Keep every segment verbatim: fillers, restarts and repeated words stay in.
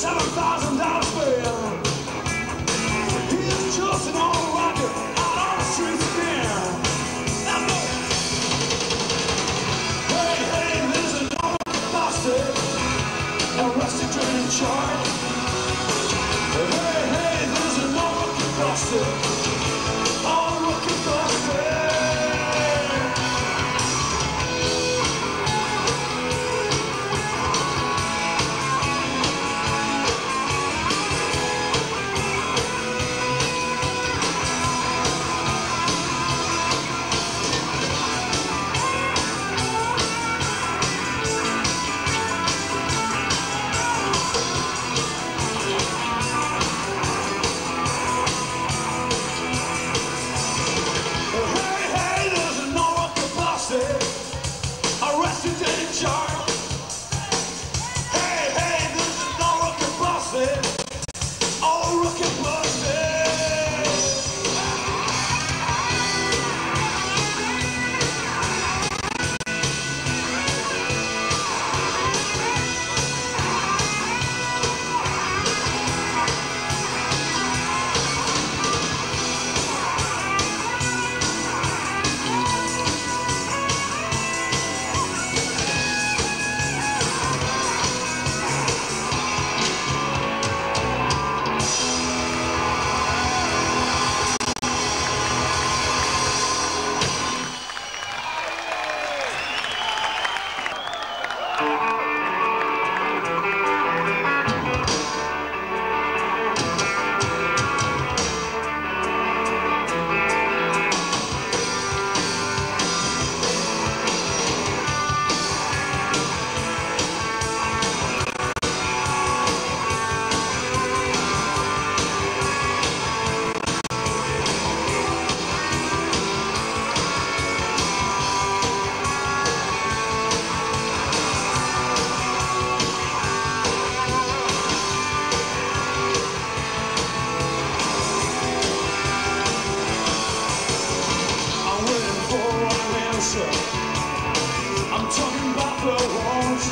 seven thousand dollars bill. He's just an old rocker out on the streets again. Now look. Hey, hey, there's an old bastard arrested during charge. Hey, hey, there's an old bastard, old rookie bastard. Arrested and in charge. Hey, hey, this is no rookie busted. All rookie busted. I'm talking about the ones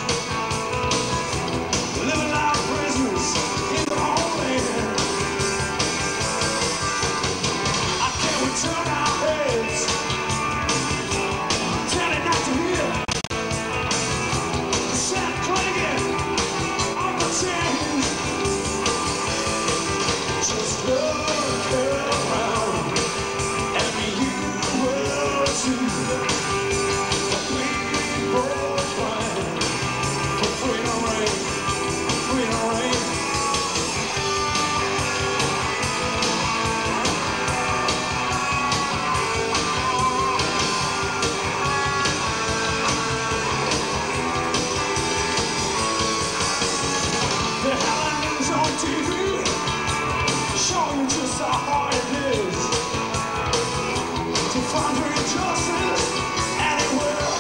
living like prisoners in the homeland. I can't return our heads, tell it not to hear the sound clanging of the chains. Just look around and you will see. T V showing just how hard it is to find real justice anywhere.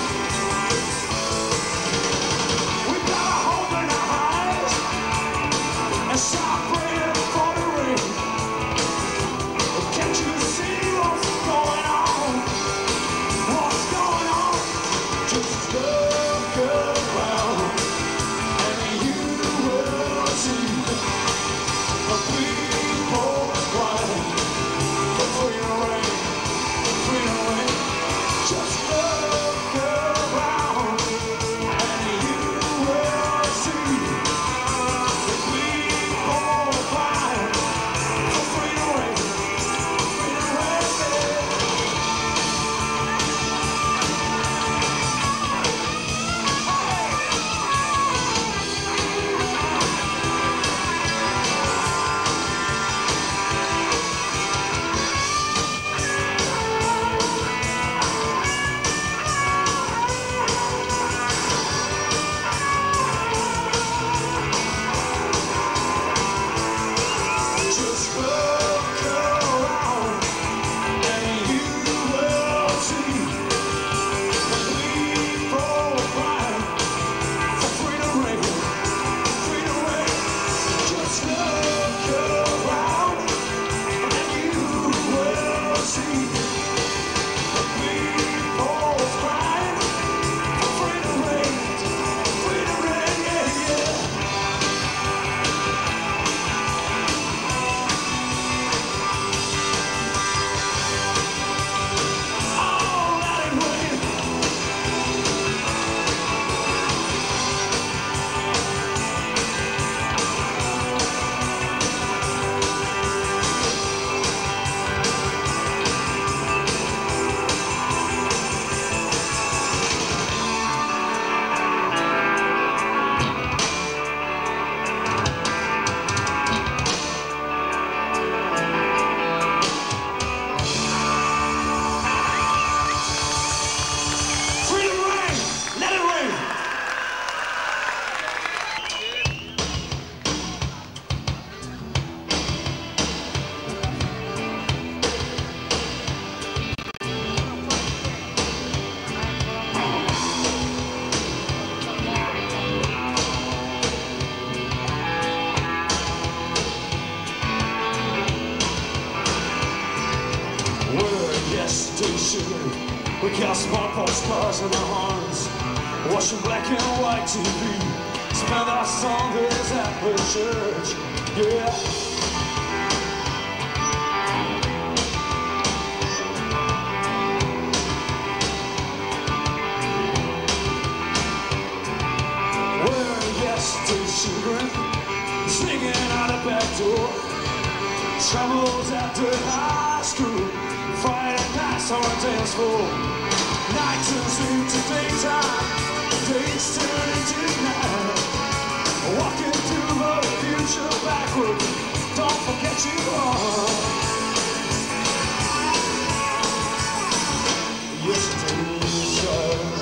We gotta open our eyes and stop praying for the rain. Can't you see what's going on? What's going on? Just look around and you will see. Just look around and you will see the people children. We got small postcards in our hands, watching black and white T V. Spend our Sundays at the church, yeah. Children sneaking out the back door, troubles after high school, Friday nights on a dance floor. Night turns into daytime, days turn into night. Walking through the future backwards, don't forget you are. Yesterday's child.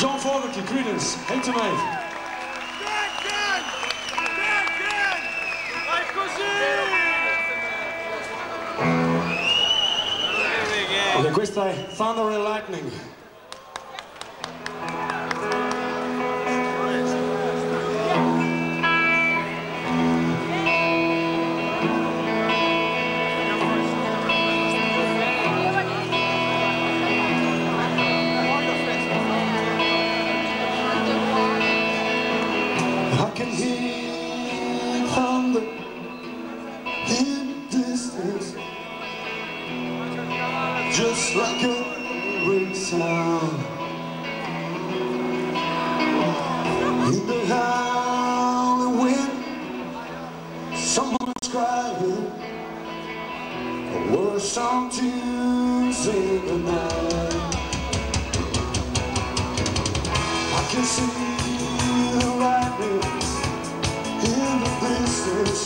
John Fogerty, Creedence, Hate to Mate. Ok, questa è Thunder and Lightning. I can hear thunder in the distance, just like a ring sound. In the howling wind, someone's crying a worse song to sing the night. I can see the lightning in the distance,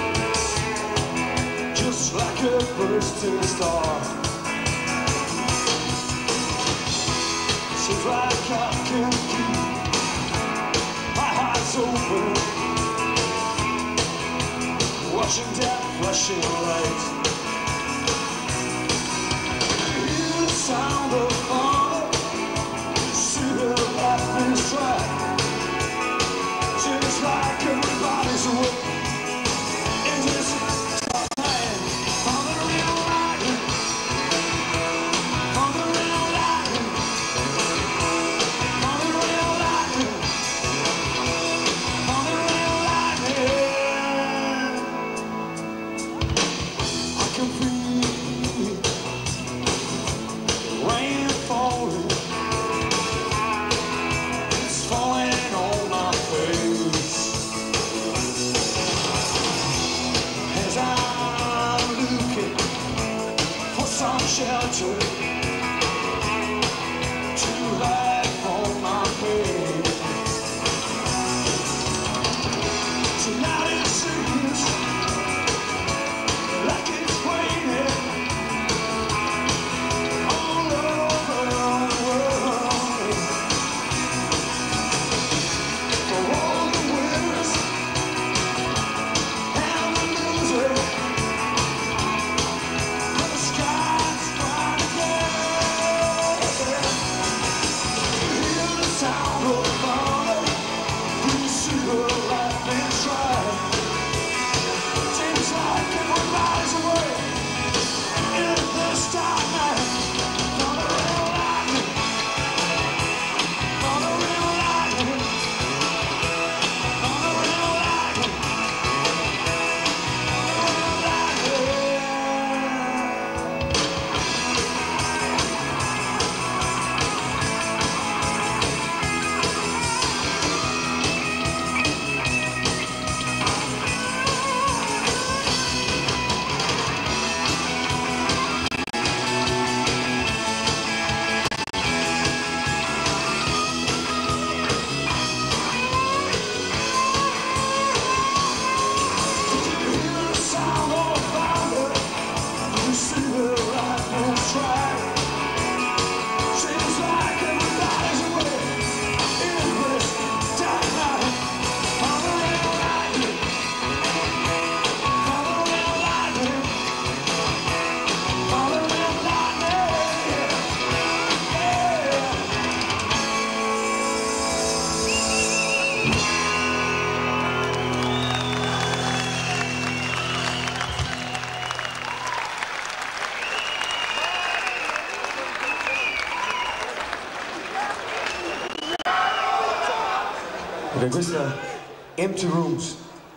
just like a bursting star. Seems like I can keep my eyes open, watching that flashing light. Hear the sound of thunder, see the lightning strike. Seems like everybody's awake in this dark night. Thunder and lightning, thunder and lightning, thunder and lightning, thunder and lightning. I can feel the rain falling. It's falling on my face. As I'm looking for some shelter to light on my bed. Tonight it seems like it's raining all over the world. For all the winners and the losers, the sky's bright again. Hear the sound of thunder, we see the lightning strike. Seems like everybody's awake in this dark night. Thunder and lightning, thunder and lightning, thunder and lightning, thunder and lightning. Hear the sound of thunder, we see the lightning strike. Seems like everybody's awake in this dark night. Thunder and lightning, thunder and lightning, thunder and lightning. Yeah. Ok, questa è Empty Rooms.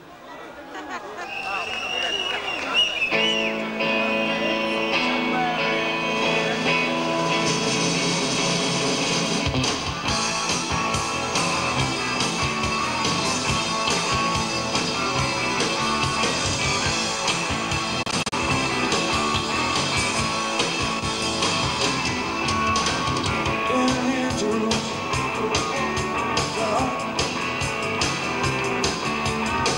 In empty rooms.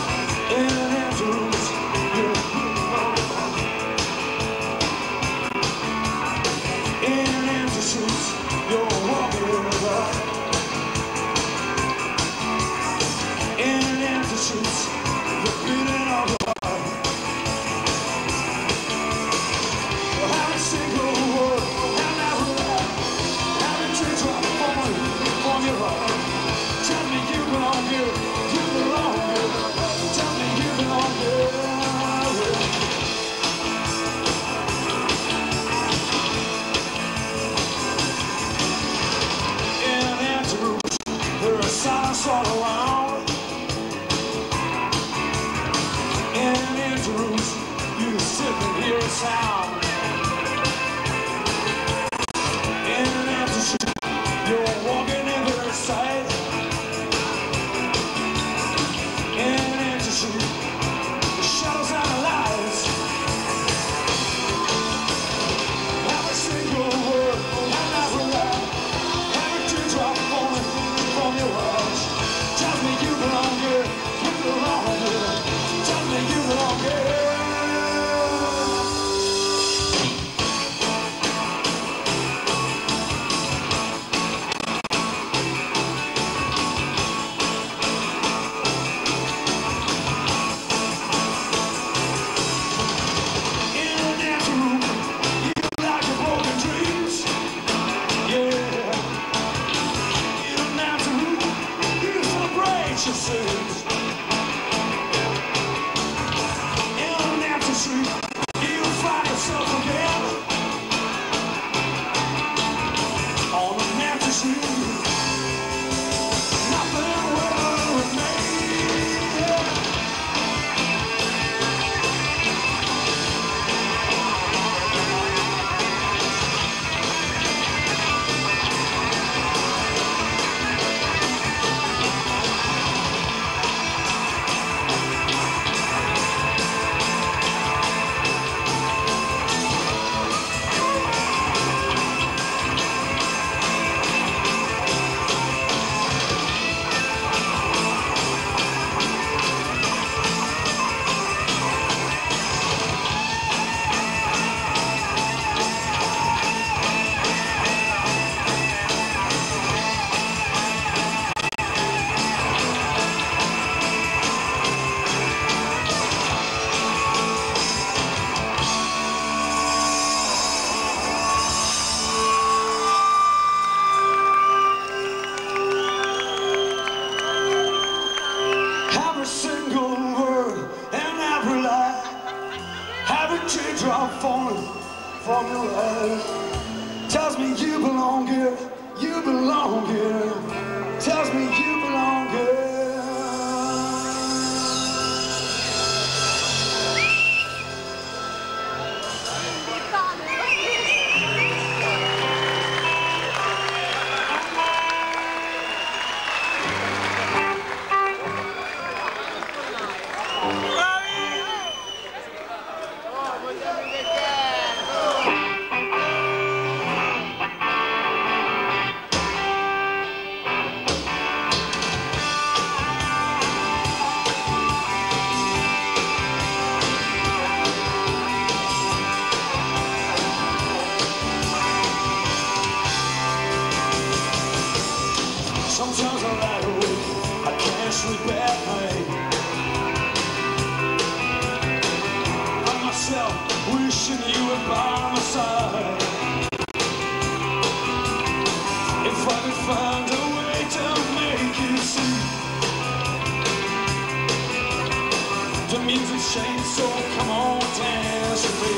especially bad pain. I myself wishing you were by my side. If I could find a way to make you see the music's changed, so come on, dance with me.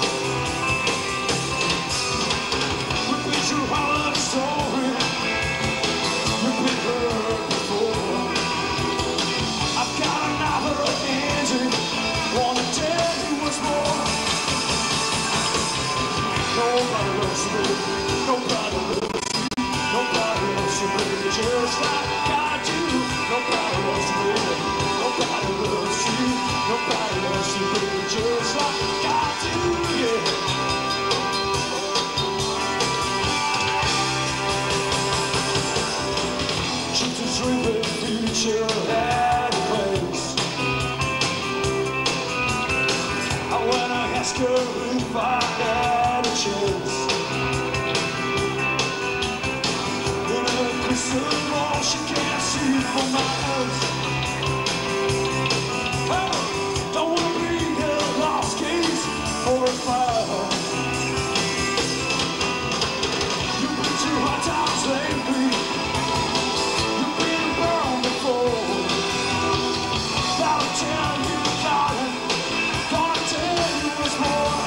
Repeat your holiday story. You've been hurt before. I've got another engine. Wanna tell you what's more. Nobody loves you, baby. Nobody loves you. Nobody loves you, baby, just like I do. Nobody loves you, baby. Nobody loves you. Nobody loves you, baby, just like I do, yeah. Keep the dream of the future at a place. I wanna ask her if I had a chance. Crystal, she can't see from my house. Oh, don't wanna be a lost case for a fire. You've been through hard times lately. You've been burned before. Gotta tell you, darling, gonna tell you what's more.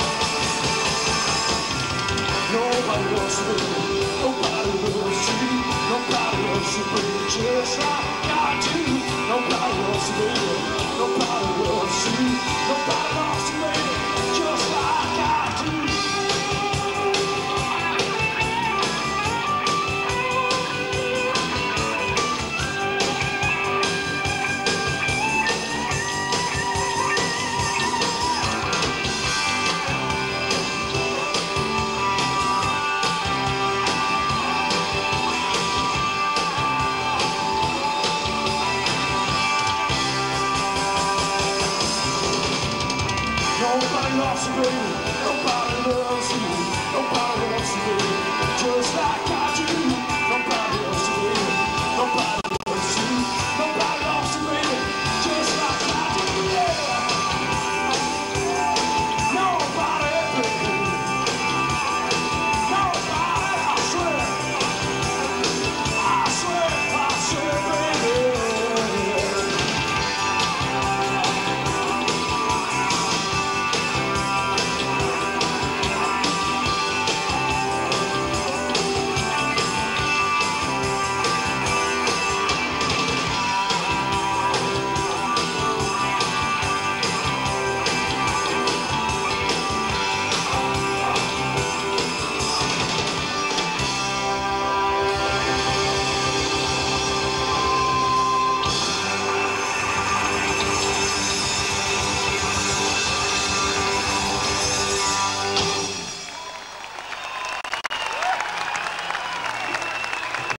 Nobody loves me. Nobody loves you. Nobody loves you, baby, just like I do. Nobody loves you, baby. Nobody loves you. Nobody loves you, baby, just like I do. Nobody loves you, baby. Nobody loves you.